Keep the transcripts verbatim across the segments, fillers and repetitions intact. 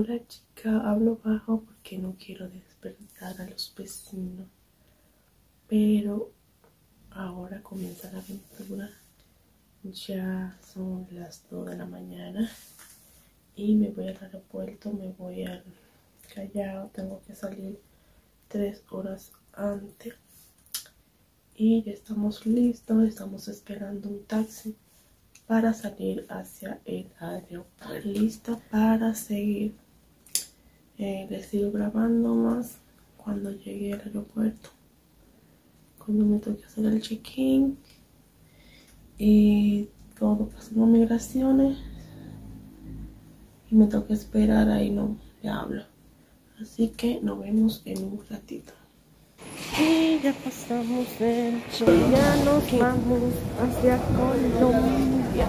Hola chica, hablo bajo porque no quiero despertar a los vecinos, pero ahora comienza la aventura. Ya son las dos de la mañana y me voy al aeropuerto, me voy al Callao. Tengo que salir tres horas antes y ya estamos listos, estamos esperando un taxi para salir hacia el aeropuerto. Lista para seguir. Eh, les sigo grabando más cuando llegue al aeropuerto, cuando me toque hacer el check-in y todo, pasando migraciones y me toca esperar, ahí no le hablo. Así que nos vemos en un ratito. Y ya pasamos el check-in, ya nos vamos hacia Colombia.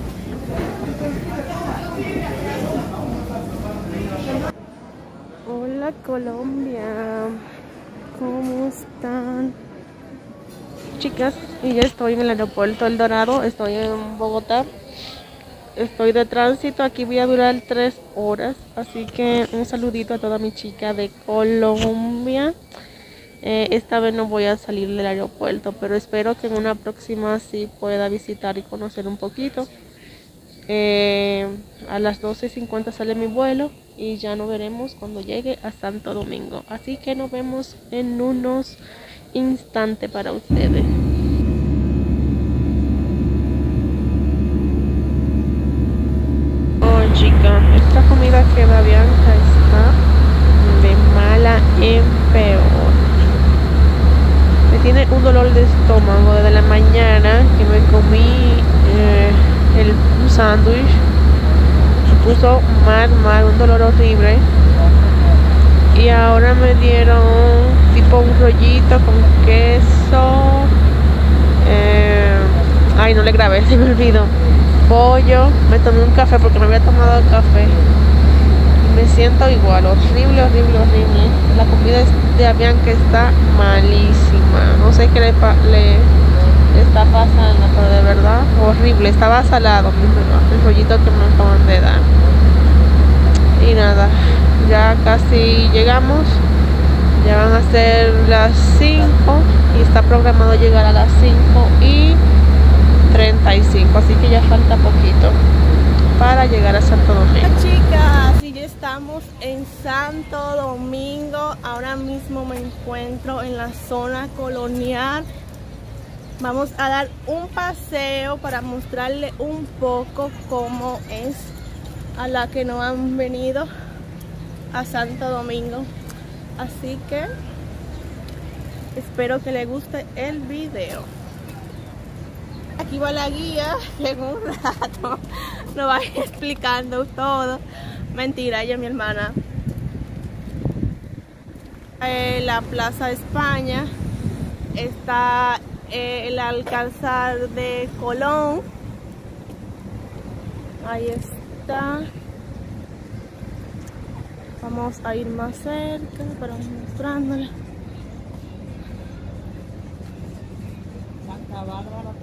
Hola Colombia, ¿cómo están? Chicas, y ya estoy en el aeropuerto El Dorado, estoy en Bogotá. Estoy de tránsito, aquí voy a durar tres horas, así que un saludito a toda mi chica de Colombia. Eh, esta vez no voy a salir del aeropuerto, pero espero que en una próxima sí pueda visitar y conocer un poquito. Eh, a las doce cincuenta sale mi vuelo y ya nos veremos cuando llegue a Santo Domingo. Así que nos vemos en unos instantes para ustedes. Oh chica, esta comida que da Bianca está de mala en peor. Me tiene un dolor de estómago desde la mañana que me comí eh, el un sándwich. Me puso mal, mal, un dolor horrible. Y ahora me dieron tipo un rollito con queso. Eh, ay, no le grabé, se me olvidó. Pollo. Me tomé un café porque no había tomado café. Y me siento igual, horrible, horrible, horrible. La comida de Bianca está malísima. No sé qué le, le está pasando, pero de verdad horrible. Estaba salado el rollito que me acaban de dar. Y nada, ya casi llegamos. Ya van a ser las cinco y está programado llegar a las cinco y treinta y cinco, así que ya falta poquito para llegar a Santo Domingo. Hola chicas, y ya estamos en Santo Domingo. Ahora mismo me encuentro en la zona colonial. Vamos a dar un paseo para mostrarle un poco cómo es a la que no han venido a Santo Domingo. Así que espero que les guste el video. Aquí va la guía, que en un rato nos va a ir explicando todo. Mentira, ella es mi hermana. Eh, la Plaza España está eh, el Alcázar de Colón. Ahí está. Vamos a ir más cerca para mostrándola. Santa Bárbara.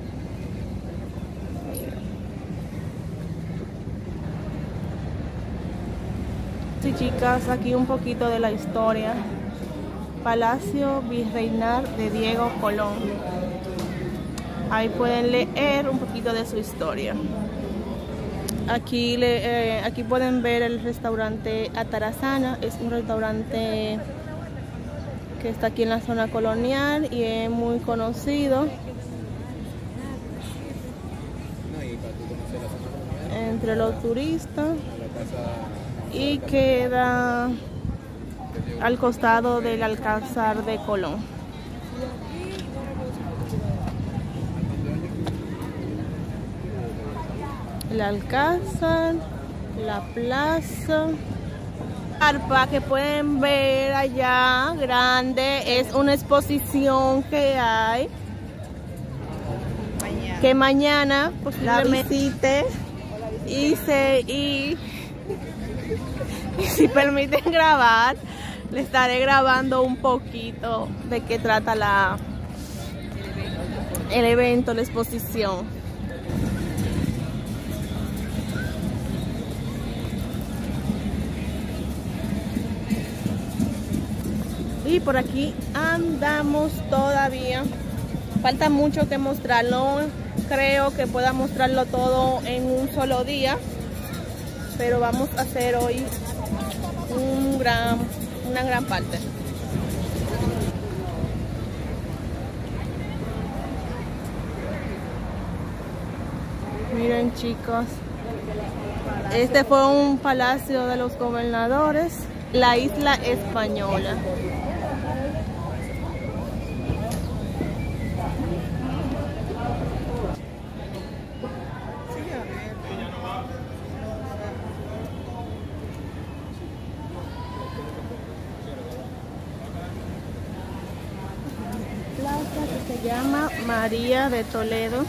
Sí chicas, aquí un poquito de la historia. Palacio Virreinal de Diego Colón. Ahí pueden leer un poquito de su historia. Aquí, le, eh, aquí pueden ver el restaurante Atarazana. Es un restaurante que está aquí en la zona colonial y es muy conocido entre los turistas. Y queda al costado del Alcázar de Colón. El Alcázar, la plaza. Arpa que pueden ver allá, grande, es una exposición que hay. Mañana. Que mañana pues la visite y se y Y si permiten grabar, le estaré grabando un poquito de qué trata la, el evento, la exposición. Y por aquí andamos todavía. Falta mucho que mostrarlo. Creo que pueda mostrarlo todo en un solo día. Pero vamos a hacer hoy un gran, una gran parte. Miren, chicos. Este fue un palacio de los gobernadores, la isla española. Plaza que se llama María de Toledo.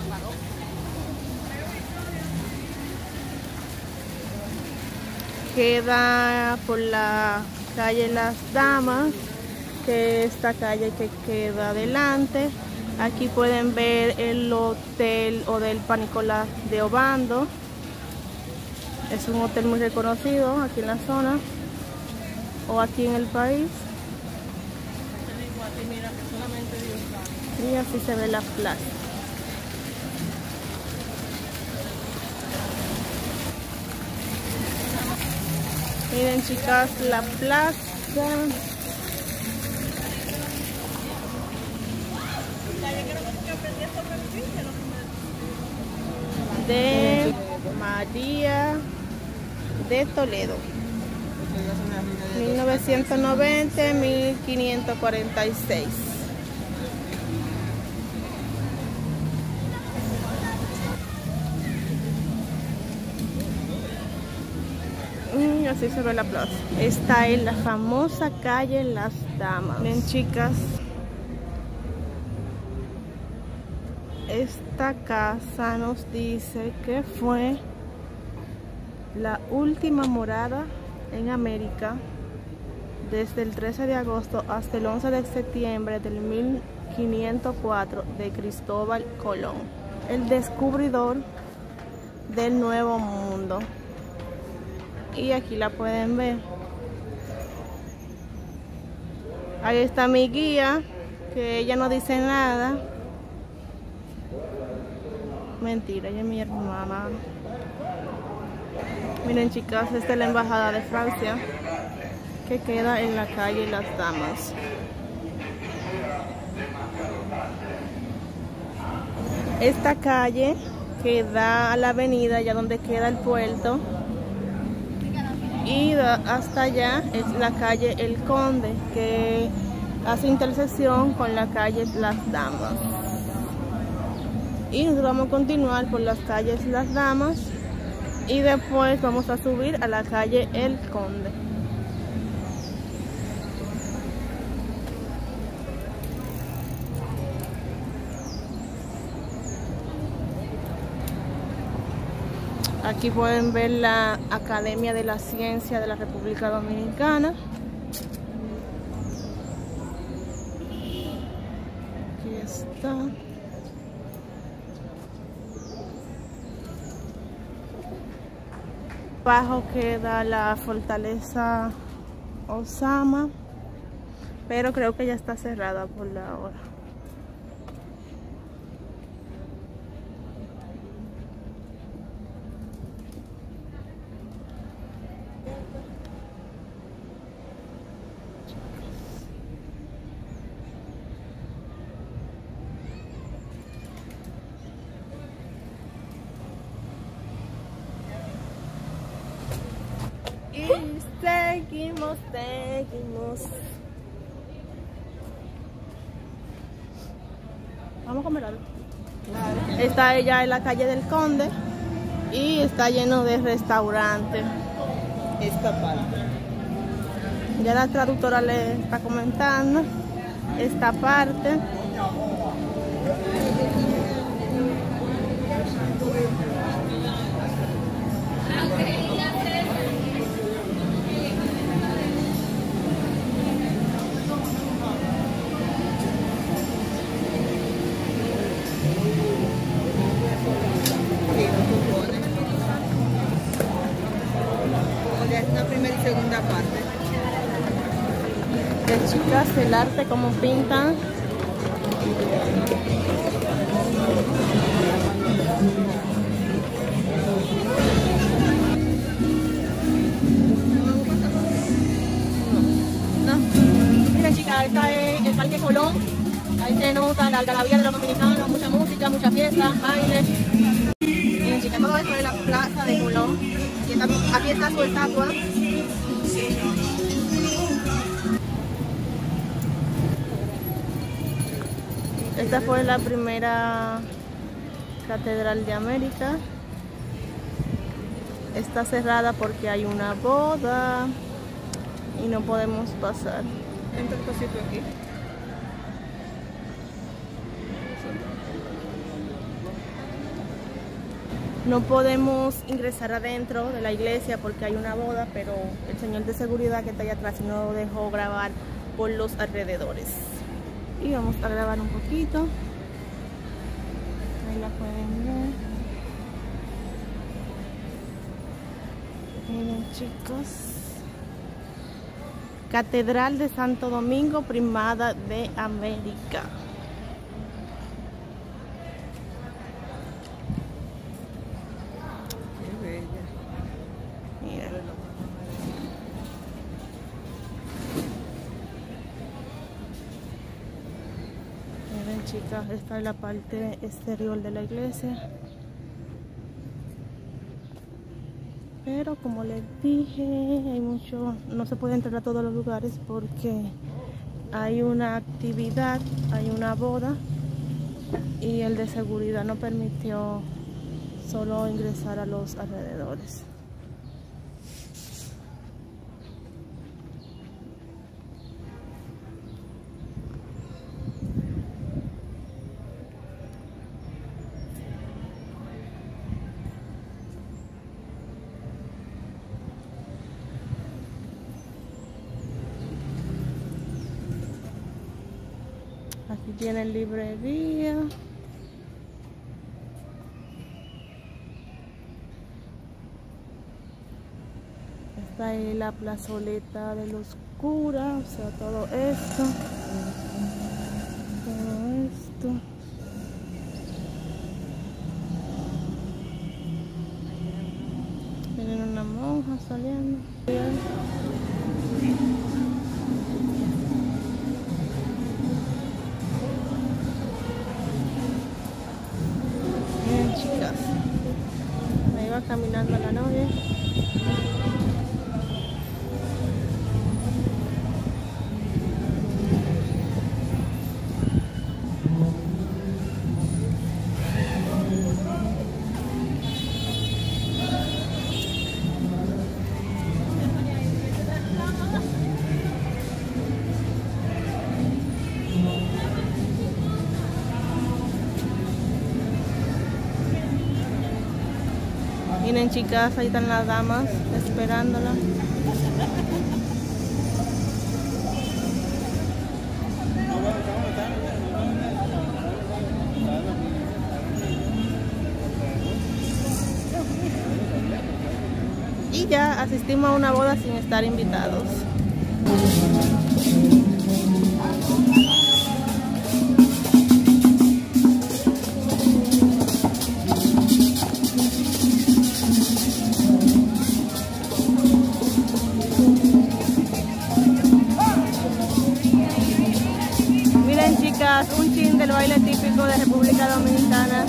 Queda por la calle Las Damas, que es esta calle que queda adelante. Aquí pueden ver el hotel o del Panícola de Obando. Es un hotel muy reconocido aquí en la zona o aquí en el país. Y así se ve la plaza. Miren, chicas, la plaza de María de Toledo, mil novecientos noventa a mil quinientos cuarenta y seis. Y así se ve la plaza. Está en la famosa calle Las Damas. Miren, chicas, esta casa nos dice que fue la última morada en América desde el trece de agosto hasta el once de septiembre del mil quinientos cuatro de Cristóbal Colón, el descubridor del Nuevo Mundo. Y aquí la pueden ver. Ahí está mi guía, que ella no dice nada. Mentira, ella es mi hermana. Miren, chicas, esta es la embajada de Francia, que queda en la calle Las Damas. Esta calle que da a la avenida, allá donde queda el puerto, y hasta allá es la calle El Conde, que hace intersección con la calle Las Damas. Y nos vamos a continuar por las calles Las Damas y después vamos a subir a la calle El Conde. Aquí pueden ver la Academia de la Ciencia de la República Dominicana. Aquí está. Abajo queda la Fortaleza Osama, pero creo que ya está cerrada por la hora. Y seguimos, seguimos. Vamos a comer algo. Está ella en la calle del Conde y está lleno de restaurantes. Esta parte. Ya la traductora le está comentando esta parte. La primera y segunda parte. De chicas, el arte, cómo pintan. No. Miren chicas, esta es el Parque Colón. Ahí se nota la algarabía de los dominicanos, mucha música, mucha fiesta, baile. Miren chicas, todo esto es la plaza de Colón. Aquí está, aquí está su estatua. Esta fue la primera catedral de América. Está cerrada porque hay una boda y no podemos pasar. Entra el pasito aquí. No podemos ingresar adentro de la iglesia porque hay una boda, pero el señor de seguridad que está allá atrás no dejó grabar por los alrededores. Y vamos a grabar un poquito. Ahí la pueden ver. Miren chicos. Catedral de Santo Domingo, Primada de América. Qué bella. Mira. Miren chicas, esta es la parte exterior de la iglesia. Pero como les dije, hay mucho, no se puede entrar a todos los lugares porque hay una actividad, hay una boda y el de seguridad no permitió solo ingresar a los alrededores. Aquí tienen librería. Esta es la plazoleta de los curas, o sea, todo esto. Todo esto. Tienen una monja saliendo. Miren chicas, ahí va caminando la novia. Miren chicas, ahí están las damas esperándola. Y ya asistimos a una boda sin estar invitados. Un chin del baile típico de República Dominicana.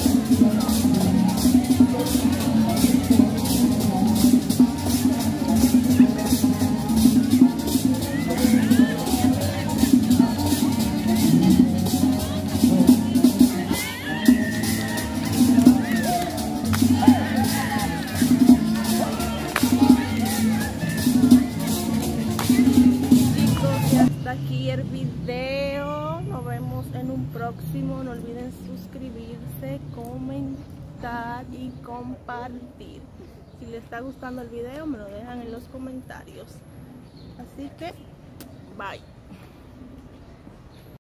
Chicos, y hasta aquí el video. Nos vemos en un próximo. No olviden suscribirse, comentar y compartir. Si les está gustando el video, me lo dejan en los comentarios. Así que, bye.